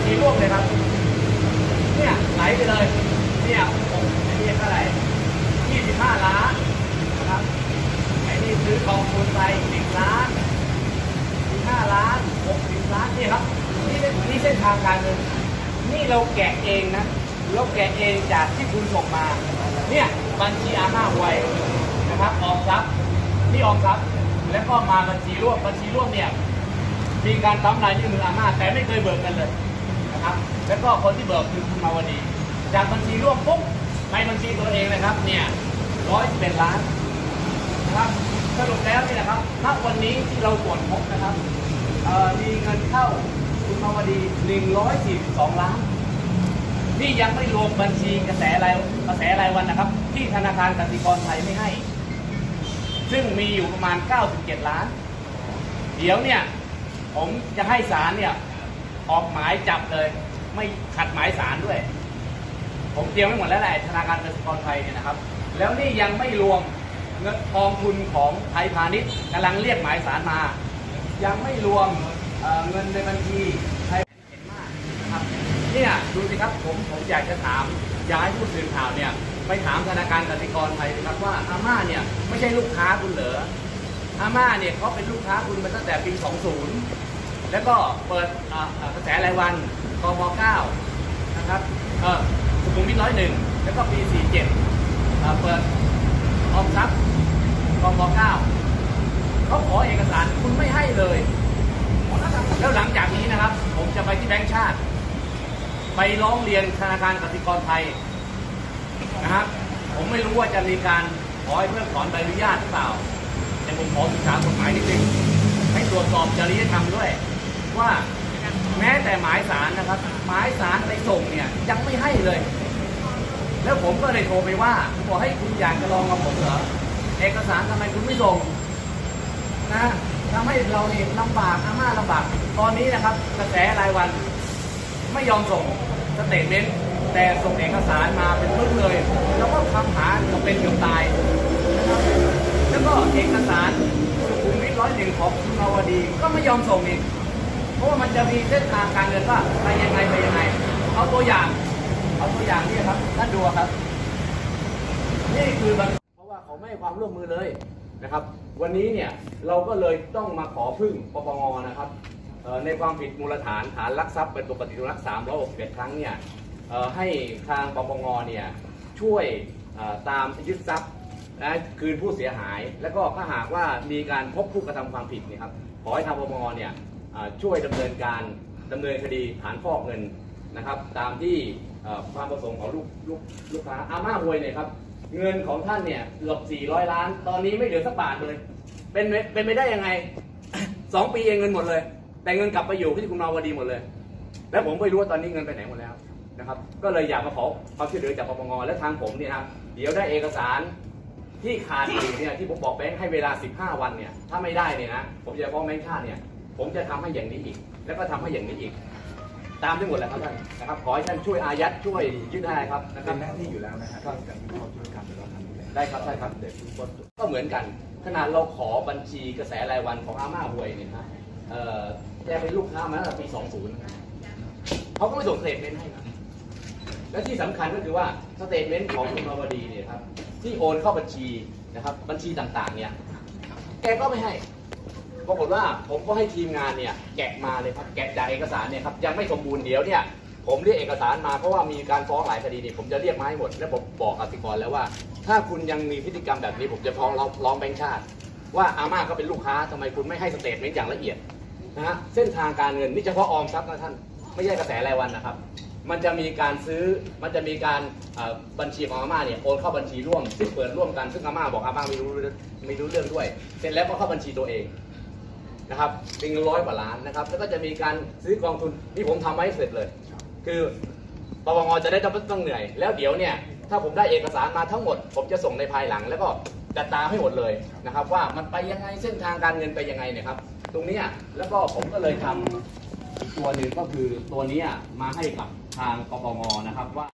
ชีร่วมเลยครับเนี่ยไหลไปเลยเนี่ยไอ้นี่เท่าไหร่25 ล้านนะครับไอ้นี่ซื้อกองทุนไป10 ล้าน15 ล้าน60 ล้านนี่ครับนี่เส้นทางการเงินนี่เราแกะเองนะเราแกะเองจากที่คุณส่งมาเนี่ยบัญชีอาม่าไวนะครับออมทรัพย์นี่ออมทรัพย์แล้วก็มาบัญชีร่วมเนี่ยมีการทำลายนิ้วมืออาม่าแต่ไม่เคยเบิกกันเลยนะครับแล้วก็คนที่เบิกคือคุณมาวดีจากบัญชีร่วมปุ๊บในบัญชีตัวเองนะครับเนี่ย111 ล้านนะครับสรุปแล้วนี่นะครับณวันนี้ที่เราตรวจพบนะครับมีเงินเข้าคุณมาวดี142 ล้านนี่ยังไม่รวมบัญชีกระแสรายวันนะครับที่ธนาคารกสิกรไทยไม่ให้ซึ่งมีอยู่ประมาณ97 ล้านเดี๋ยวเนี่ยผมจะให้ศาลเนี่ยออกหมายจับเลยไม่ขัดหมายศาลด้วยผมเตรียมไว้หมดแล้วแหละธนาคารกสิกรไทยเนี่ยนะครับแล้วนี่ยังไม่รวมเงินกองทุนของไทยพาณิชย์กำลังเรียกหมายศาลมายังไม่รวมเงินในบัญชีไทยเห็นมากนะครับเนี่ยดูสิครับผมอยากจะถามย้ายผู้สื่อข่าวเนี่ยไปถามธนาคารกสิกรไทยนะครับว่าอาม่าเนี่ยไม่ใช่ลูกค้าคุณเหรออาม่าเนี่ยเขาเป็นลูกค้าคุณมาตั้งแต่ปี 20แล้วก็เปิดกระแสรายวันกม9นะครับสุขุมวิท101แล้วก็ปี 47เปิดออมทรัพย์กม9เขาขอเอกสารคุณไม่ให้เลยแล้วหลังจากนี้นะครับผมจะไปที่แบงก์ชาติไปร้องเรียนธนาคารกสิกรไทยนะครับผมไม่รู้ว่าจะมีการขอให้เพิกถอนใบอนุญาตหรือเปล่าแต่ผมขอศึกษากฎหมายนิดนึงให้ตรวจสอบจริยธรรมด้วยว่าแม้แต่หมายศาลนะครับหมายศาลไปส่งเนี่ยยังไม่ให้เลยแล้วผมก็เลยโทรไปว่าบอกให้คุณอยากจะลองกับผมเหรอเอกสารทำไมคุณไม่ส่งนะทำให้เราเนี่ยลำบากอาม่าลำบากตอนนี้นะครับกระแสรายวันไม่ยอมส่งสเตทเมนต์แต่ส่งเอกสารมาเป็นปึ้งเลยแล้วก็ทำหาจะเป็นเกือบตายนะครับแล้วก็เอกสารสุขุมวิท101ของคุณมาวดีก็ไม่ยอมส่งอีกเพราะว่ามันจะมีเส้นทางการเงินว่าไปยังไงเอาตัวอย่างนี่ครับท่านดูครับนี่คือเพราะว่าเขาไม่ให้ความร่วมมือเลยนะครับวันนี้เนี่ยเราก็เลยต้องมาขอพึ่งปปงนะครับในความผิดมูลฐานลักทรัพย์เป็นปกติลัก361 ครั้งเนี่ยให้ทางปปงเนี่ยช่วยตามยึดทรัพย์และคืนผู้เสียหายแล้วก็ถ้าหากว่ามีการพบผู้กระทำความผิดเนี่ยครับขอให้ทางปปงเนี่ยช่วยดำเนินคดีฐานฟอกเงินนะครับตามที่ความประสงค์ของลูกค้าอาม่าหวยเนี่ยครับเงินของท่านเนี่ยเกือบ400 ล้านตอนนี้ไม่เหลือสักบาทเลยเป็นไปได้ยังไง 2 ปีเองเงินหมดเลยแต่เงินกลับไปอยู่ที่คุณมาวดีหมดเลยแล้วผมไม่รู้ว่าตอนนี้เงินไปไหนหมดแล้วนะครับก็เลยอยากมาขอความช่วยเหลือจากปปงและทางผมเนี่ยครับเดี๋ยวได้เอกสารที่ขาดอยู่เนี่ยที่ผมบอกแบงค์ให้เวลา15 วันเนี่ยถ้าไม่ได้เนี่ยนะผมจะฟ้องแบงค์ชาติเนี่ยผมจะทำให้อย่างนี้อีกแล้วก็ทำให้อย่างนี้อีกตามทั้งหมดแหละครับท่านนะครับขอให้ท่านช่วยอายัดช่วยยึดได้ครับนะครับเป็นหน้าที่อยู่แล้วนะครับการที่เขาช่วยกันเราทำอยู่แล้วได้ครับใช่ครับเด็กทุกคนก็เหมือนกันขนาดเราขอบัญชีกระแสรายวันของอาม่าหวยเนี่ยนะแกเป็นลูกค้ามาตั้งแต่ปี 20เขาก็ไม่ส่งสเตทเมนต์ให้ครับและที่สำคัญก็คือว่าสเตทเมนต์ของคุณมาวดีเนี่ยครับที่โอนเข้าบัญชีนะครับบัญชีต่างๆเนี่ยแกก็ไม่ให้ปรากฏว่าผมก็ให้ทีมงานเนี่ยแกะมาเลยครับแกะจากเอกสารเนี่ยครับยังไม่สมบูรณ์เดี๋ยวเนี่ยผมเรียกเอกสารมาเพราะว่ามีการฟ้องหลายคดีเนี่ยผมจะเรียกมาให้หมดและผมบอกกสิกรแล้วว่าถ้าคุณยังมีพฤติกรรมแบบนี้ผมจะร้องแบงค์ชาติว่าอาม่าก็เป็นลูกค้าทำไมคุณไม่ให้สเตทเมนต์อย่างละเอียดนะฮะเส้นทางการเงินนี่เฉพาะออมทรัพย์นะท่านไม่ใช่กระแสรายวันนะครับมันจะมีการซื้อมันจะมีการบัญชีของอาม่าเนี่ยโอนเข้าบัญชีร่วมซึ่งเปิดร่วมกันซึ่งอาม่าบอกอาม่าไม่รู้เรื่องด้วยเสร็จแล้วก็เข้าบัญชีตัวเองนะครับเป็น100 กว่าล้านนะครับแล้วก็จะมีการซื้อกองทุนนี่ผมทำไว้เสร็จเลยคือปปงจะได้ต้องเหนื่อยแล้วเดี๋ยวเนี่ยถ้าผมได้เอกสารมาทั้งหมดผมจะส่งในภายหลังแล้วก็จัดตามให้หมดเลยนะครับว่ามันไปยังไงเส้นทางการเงินไปยังไงเนี่ยครับตรงนี้แล้วก็ผมก็เลยทำอีกตัวหนึ่งก็คือตัวนี้มาให้กับทางปปงนะครับว่า